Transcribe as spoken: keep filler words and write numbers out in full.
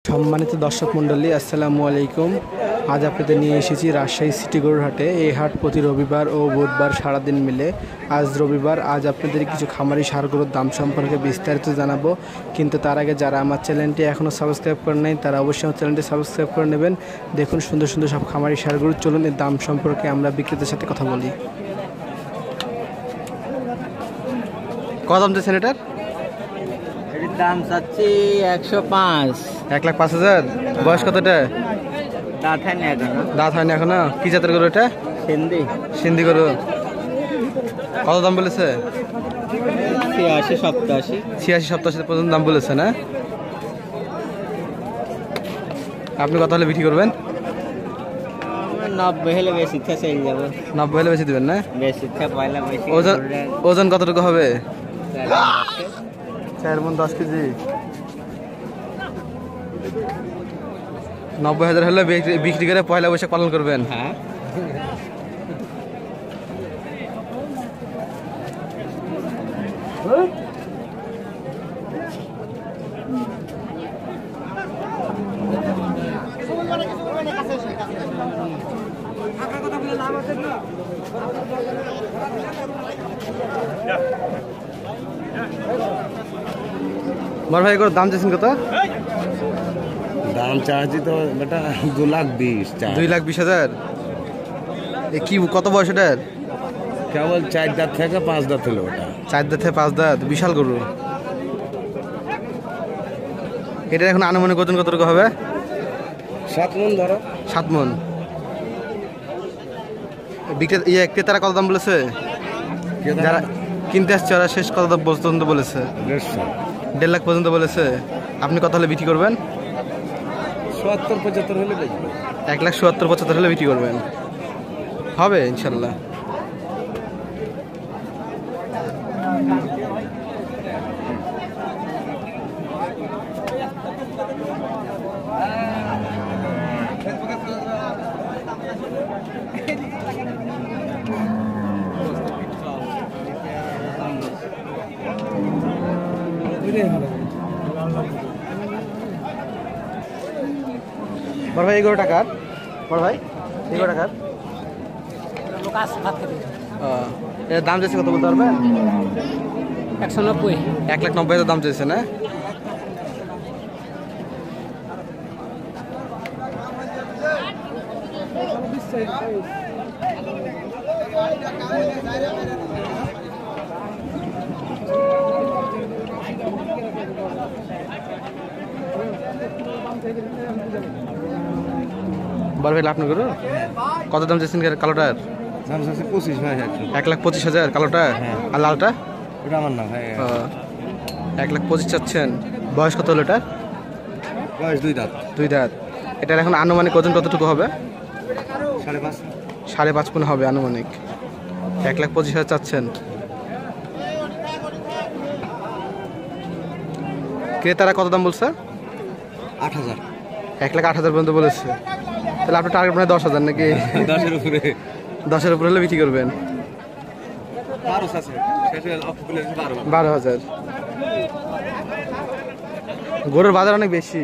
সম্মানিত দর্শক মণ্ডলী, আসসালামু আলাইকুম। আজ আপনাদের নিয়ে এসেছি রাজশাহী সিটি গরুর হাটে। এই হাট প্রতি রবিবার ও বুধবার সারাদিন মিলে। আজ রবিবার। আজ আপনাদের কিছু খামারি ষাঁড় গরুর দাম সম্পর্কে বিস্তারিত জানাবো, কিন্তু তার আগে যারা আমার চ্যানেলটি এখনও সাবস্ক্রাইব করেন নাই তারা অবশ্যই আমার চ্যানেলটি সাবস্ক্রাইব করে নেবেন। দেখুন সুন্দর সুন্দর সব খামারি ষাঁড় গরু। চলুন এর দাম সম্পর্কে আমরা বিক্রেতার সাথে কথা বলি। কত দাম চাইছেন এটার? এটার দাম চাচ্ছি একশো পাঁচ। এক লাখ পাঁচ হাজার। বয়স কতটা? দাঁত হয়নি এখনো। দাঁত হয়নি এখনো। কি জাতের গরু এটা? সিন্ধি। সিন্ধি গরু। কত দাম বলেছে? ছিয়াশি সপ্তাশি। ছিয়াশি সপ্তাশি পর্যন্ত দাম বলেছে না? আপনি কত হলে বিক্রি করবেন? নব্বই হলে বেশি ইচ্ছা চলে যাবো। নব্বই হলে বেশি দেবেন না? বেশি ইচ্ছা পয়লা বেশি। ওজন ওজন কতটুকু হবে? চার মন দশ কেজি। নব্বই হাজার হলে বিক্রি করে পয়লা বৈশাখ পালন করবেন। হ্যাঁ। বড় ভাই এগুলোর দাম চাইছেন কত? দাম চাচ্ছি তো বেটা দু লাখ বিশ। দুই লাখ বিশ হাজার। এ কি কত বয়স এটার? কেবল চার দাঁত থেকে পাঁচ দাঁত হলো ওটা। চার দাঁত থেকে পাঁচ দাঁত, বিশাল গরু। এটা এখন আনুমানিক ওজন কতটুকু হবে? সাত মন ধরো। সাত মন। বিক্রেতা ইয়ে ক্রেতারা কত দাম বলেছে? যারা কিনতে আসছে ওরা শেষ কত দাম পর্যন্ত বলেছে? দেড়শো। দেড় লাখ পর্যন্ত বলেছে। আপনি কত হলে বিক্রি করবেন? চুয়াত্তর পঁচাত্তর হলে বেচবো। এক লাখ চুয়াত্তর পঁচাত্তর হলে বিক্রি করবেন। হবে ইনশাল্লাহ। বড় ভাই এগারো টাকার। বড় ভাই এগারো টাকার। এর দাম চাইছে কত বলতে পারবেন? একশো নব্বই। এক লাখ নব্বই হাজার দাম চাইছে না? বড় ভাই আপনার গরু কত দাম চাইছেন কালোটার? দাম চাচ্ছি পঁচিশ ভাই। এক লাখ পঁচিশ হাজার কালোটা। আর লালটা? ওটা আমার না ভাই। এক লাখ পঁচিশ চাচ্ছেন। বয়স কত হলো এটার? বয়স দুই দাঁত। দুই দাঁত। এটার এখন আনুমানিক ওজন কতটুকু হবে? সাড়ে পাঁচ। সাড়ে পাঁচ পুন হবে আনুমানিক। এক লাখ পঁচিশ হাজার চাচ্ছেন। ক্রেতারা কত দাম বলছে? আট হাজার। এক লাখ আট হাজার পর্যন্ত বলেছে। তাহলে আপনার টার্গেট মানে দশ হাজার নাকি? দশের উপরে। দশের উপরে হলে বিক্রি করবেন। বারো হাজার। গরুর বাজার অনেক বেশি।